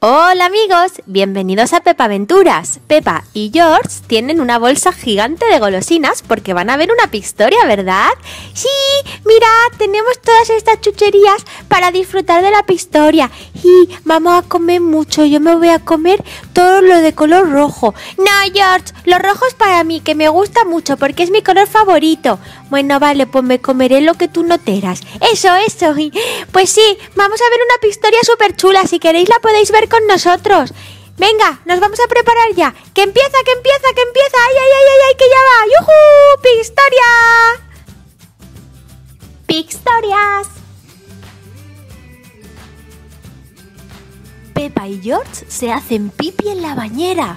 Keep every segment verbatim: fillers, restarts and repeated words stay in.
Hola amigos, bienvenidos a Pepa Aventuras. Pepa y George tienen una bolsa gigante de golosinas porque van a ver una Pixtoria, ¿verdad? Sí, mirad, tenemos todas estas chucherías para disfrutar de la Pixtoria. Y vamos a comer mucho, yo me voy a comer todo lo de color rojo. No, George, lo rojo es para mí, que me gusta mucho porque es mi color favorito. Bueno, vale, pues me comeré lo que tú no quieras. Eso, eso. Pues sí, vamos a ver una Pixtoria súper chula. Si queréis la podéis ver con nosotros. Venga, nos vamos a preparar ya. ¡Que empieza, que empieza, que empieza! ¡Ay, ay, ay, ay, ay, que ya va! ¡Yujú! ¡Pixtoria! ¡Pixtorias! Pepa y George se hacen pipi en la bañera.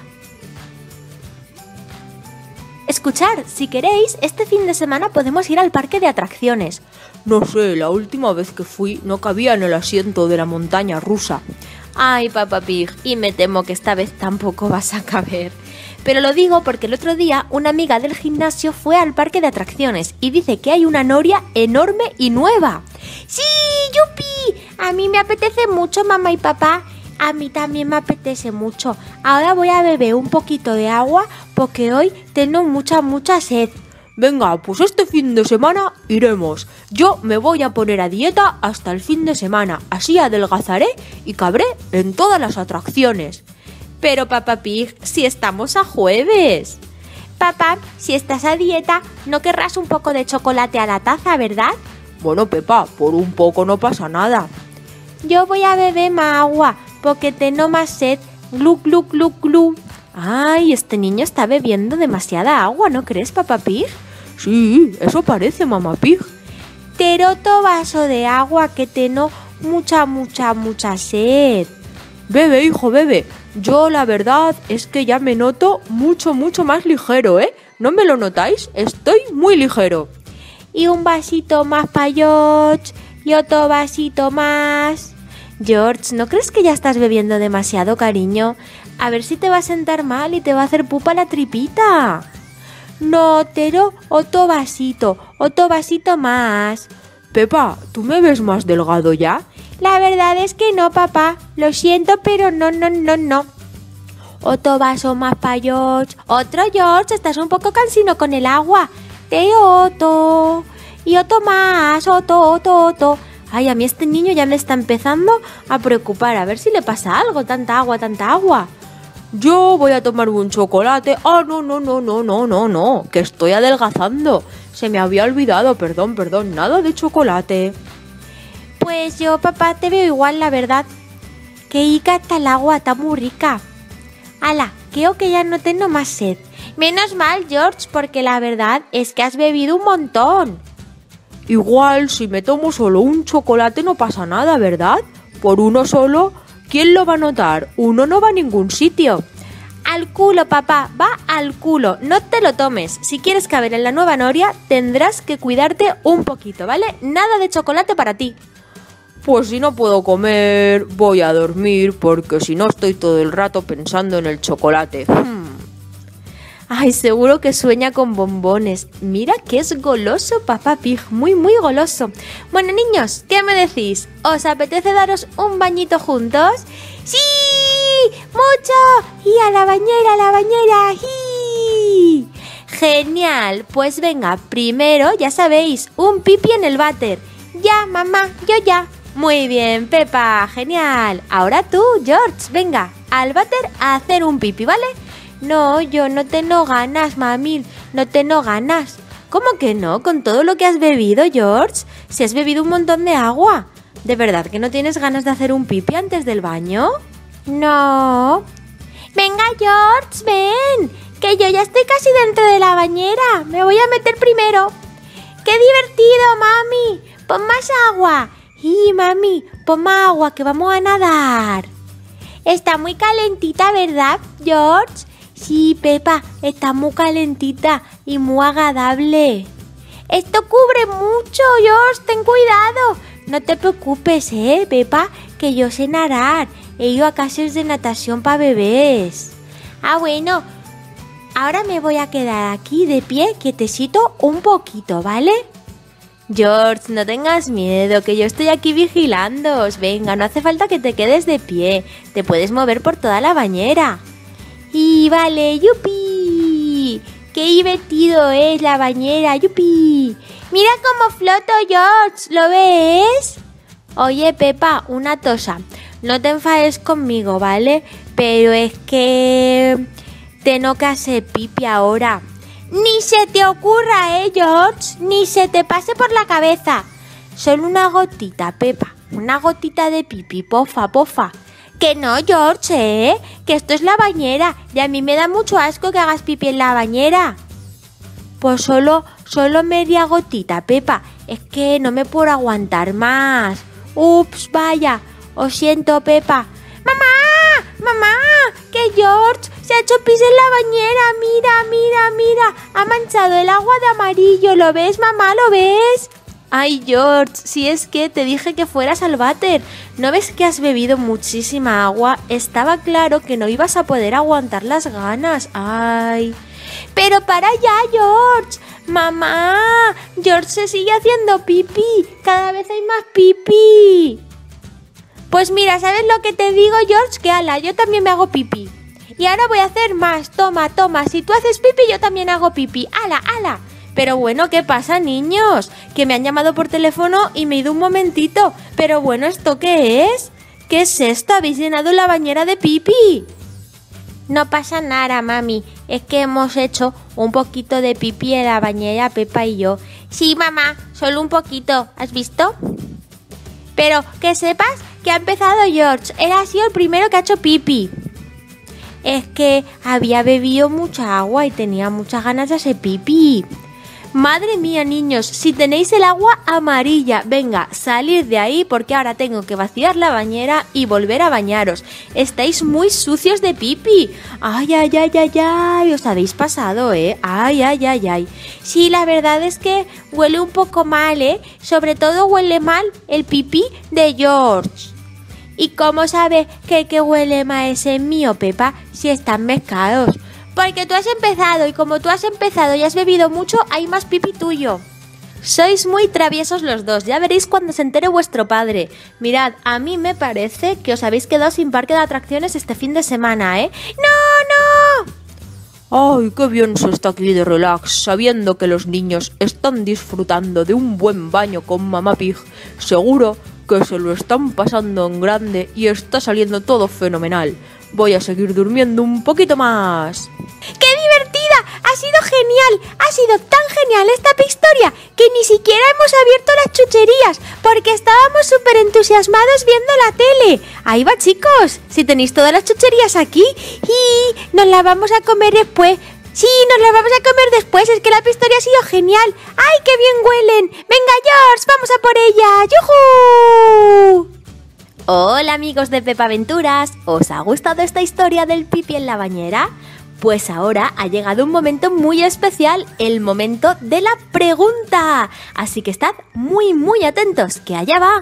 Escuchad, si queréis, este fin de semana podemos ir al parque de atracciones. No sé, la última vez que fui no cabía en el asiento de la montaña rusa. Ay, Peppa Pig, y me temo que esta vez tampoco vas a caber. Pero lo digo porque el otro día una amiga del gimnasio fue al parque de atracciones y dice que hay una noria enorme y nueva. ¡Sí, yupi! A mí me apetece mucho, mamá y papá. A mí también me apetece mucho. Ahora voy a beber un poquito de agua porque hoy tengo mucha, mucha sed. Venga, pues este fin de semana iremos. Yo me voy a poner a dieta hasta el fin de semana. Así adelgazaré y cabré en todas las atracciones. Pero Peppa Pig, si estamos a jueves. Papá, si estás a dieta, no querrás un poco de chocolate a la taza, ¿verdad? Bueno, Pepa, por un poco no pasa nada. Yo voy a beber más agua porque tengo más sed. Glu, glu, glu, glu. Ay, este niño está bebiendo demasiada agua, ¿no crees, Peppa Pig? Sí, eso parece, Mamá Pig. Te roto vaso de agua que tengo mucha, mucha, mucha sed. Bebe, hijo, bebe. Yo la verdad es que ya me noto mucho, mucho más ligero, ¿eh? ¿No me lo notáis? Estoy muy ligero. Y un vasito más para George, y otro vasito más. George, ¿no crees que ya estás bebiendo demasiado, cariño? A ver si te va a sentar mal y te va a hacer pupa la tripita. No, pero otro vasito, otro vasito más. Pepa, ¿tú me ves más delgado ya? La verdad es que no, papá. Lo siento, pero no, no, no, no. Otro vaso más para George. Otro, George, estás un poco cansino con el agua. Te otro. Y otro más, otro, otro, otro. Ay, a mí este niño ya me está empezando a preocupar. A ver si le pasa algo, tanta agua, tanta agua. Yo voy a tomar un chocolate. Ah, no, no, no, no, no, no, no, que estoy adelgazando. Se me había olvidado, perdón, perdón, nada de chocolate. Pues yo, papá, te veo igual, la verdad. Que rica está el agua, está muy rica. Ala, creo que ya no tengo más sed. Menos mal, George, porque la verdad es que has bebido un montón. Igual, si me tomo solo un chocolate no pasa nada, ¿verdad? Por uno solo, ¿quién lo va a notar? Uno no va a ningún sitio. Al culo, papá, va al culo. No te lo tomes. Si quieres caber en la nueva noria, tendrás que cuidarte un poquito, ¿vale? Nada de chocolate para ti. Pues si no puedo comer, voy a dormir, porque si no estoy todo el rato pensando en el chocolate. Hmm. Ay, seguro que sueña con bombones. Mira que es goloso, Peppa Pig, muy, muy goloso. Bueno, niños, ¿qué me decís? ¿Os apetece daros un bañito juntos? ¡Sí! ¡Mucho! ¡Y a la bañera, a la bañera! ¡Sí! ¡Genial! Pues venga, primero, ya sabéis, un pipi en el váter. Ya, mamá, yo ya. Muy bien, Pepa, genial. Ahora tú, George, venga, al váter a hacer un pipi, ¿vale? No, yo no tengo ganas, mami, no tengo ganas. ¿Cómo que no? Con todo lo que has bebido, George, si has bebido un montón de agua. ¿De verdad que no tienes ganas de hacer un pipi antes del baño? No. Venga, George, ven, que yo ya estoy casi dentro de la bañera. Me voy a meter primero. ¡Qué divertido, mami! Pon más agua. Y mami, pon más agua, que vamos a nadar. Está muy calentita, ¿verdad, George? Sí, Pepa, está muy calentita y muy agradable. Esto cubre mucho, George, ten cuidado. No te preocupes, ¿eh, Pepa? Que yo sé nadar. He ido a clases de natación para bebés. Ah, bueno. Ahora me voy a quedar aquí de pie, quietecito, un poquito, ¿vale? George, no tengas miedo, que yo estoy aquí vigilándoos. Venga, no hace falta que te quedes de pie. Te puedes mover por toda la bañera. Y vale, yupi. ¡Qué divertido es la bañera, yupi! ¡Mira cómo floto, George! ¿Lo ves? Oye, Pepa, una tosa. No te enfades conmigo, ¿vale? Pero es que tengo que hacer pipi ahora. Ni se te ocurra, ¿eh, George? Ni se te pase por la cabeza. Solo una gotita, Pepa. Una gotita de pipi, pofa, pofa. Que no, George, ¿eh? Que esto es la bañera y a mí me da mucho asco que hagas pipi en la bañera. Pues solo, solo media gotita, Pepa. Es que no me puedo aguantar más. Ups, vaya. Os siento, Pepa. ¡Mamá! ¡Mamá! ¡Que George se ha hecho pis en la bañera! ¡Mira, mira, mira! Ha manchado el agua de amarillo. ¿Lo ves, mamá? ¿Lo ves? Ay, George, si es que te dije que fueras al váter. ¿No ves que has bebido muchísima agua? Estaba claro que no ibas a poder aguantar las ganas. Ay. Pero para ya, George. Mamá, George se sigue haciendo pipí. Cada vez hay más pipí. Pues mira, ¿sabes lo que te digo, George? Que ala, yo también me hago pipí. Y ahora voy a hacer más. Toma, toma. Si tú haces pipí, yo también hago pipí. Ala, ala. Pero bueno, ¿qué pasa, niños? Que me han llamado por teléfono y me he ido un momentito. Pero bueno, ¿esto qué es? ¿Qué es esto? ¿Habéis llenado la bañera de pipí? No pasa nada, mami. Es que hemos hecho un poquito de pipí en la bañera, Pepa y yo. Sí, mamá, solo un poquito. ¿Has visto? Pero que sepas que ha empezado George. Él ha sido el primero que ha hecho pipí. Es que había bebido mucha agua y tenía muchas ganas de hacer pipí. Madre mía, niños, si tenéis el agua amarilla, venga, salid de ahí porque ahora tengo que vaciar la bañera y volver a bañaros. Estáis muy sucios de pipí. Ay, ay, ay, ay, ay, os habéis pasado, ¿eh? Ay, ay, ay, ay. Sí, la verdad es que huele un poco mal, ¿eh? Sobre todo huele mal el pipí de George. ¿Y cómo sabe que, que huele mal ese mío, Pepa, si están mezclados? Porque tú has empezado y como tú has empezado y has bebido mucho, hay más pipí tuyo. Sois muy traviesos los dos, ya veréis cuando se entere vuestro padre. Mirad, a mí me parece que os habéis quedado sin parque de atracciones este fin de semana, ¿eh? ¡No, no! ¡Ay, qué bien se está aquí de relax, sabiendo que los niños están disfrutando de un buen baño con Mamá Pig! Seguro que se lo están pasando en grande y está saliendo todo fenomenal. Voy a seguir durmiendo un poquito más. ¡Qué divertida! ¡Ha sido genial! Ha sido tan genial esta historia que ni siquiera hemos abierto las chucherías porque estábamos súper entusiasmados viendo la tele. Ahí va, chicos. Si tenéis todas las chucherías aquí y nos las vamos a comer después. Sí, nos las vamos a comer después. Es que la historia ha sido genial. ¡Ay, qué bien huelen! Venga, George, vamos a por ella. ¡Yujú! Hola amigos de Pepa Aventuras, ¿os ha gustado esta historia del pipí en la bañera? Pues ahora ha llegado un momento muy especial, el momento de la pregunta. Así que estad muy muy atentos, que allá va.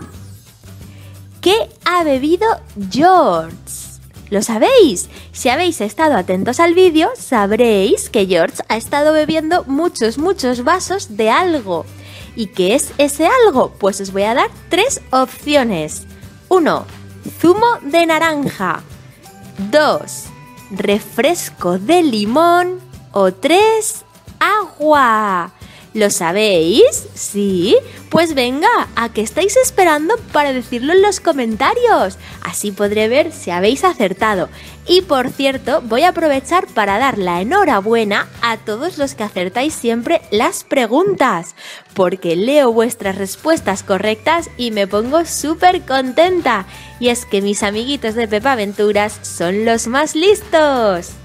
¿Qué ha bebido George? ¿Lo sabéis? Si habéis estado atentos al vídeo, sabréis que George ha estado bebiendo muchos muchos vasos de algo. ¿Y qué es ese algo? Pues os voy a dar tres opciones. uno. Zumo de naranja. dos. Refresco de limón. O tres. Agua. ¿Lo sabéis? ¿Sí? Pues venga, ¿a qué estáis esperando para decirlo en los comentarios? Así podré ver si habéis acertado. Y por cierto, voy a aprovechar para dar la enhorabuena a todos los que acertáis siempre las preguntas, porque leo vuestras respuestas correctas y me pongo súper contenta. Y es que mis amiguitos de Pepa Aventuras son los más listos.